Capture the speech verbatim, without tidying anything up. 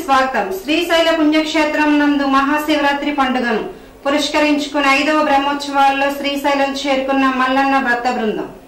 స్వాగతం. శ్రీశైల పుణ్యక్షేత్రం నందు మహాశివరాత్రి పండుగను పురస్కరించుకుని ఐదవ బ్రహ్మోత్సవాల్లో శ్రీశైలం చేరుకున్న మల్లన్న భక్త బృందం.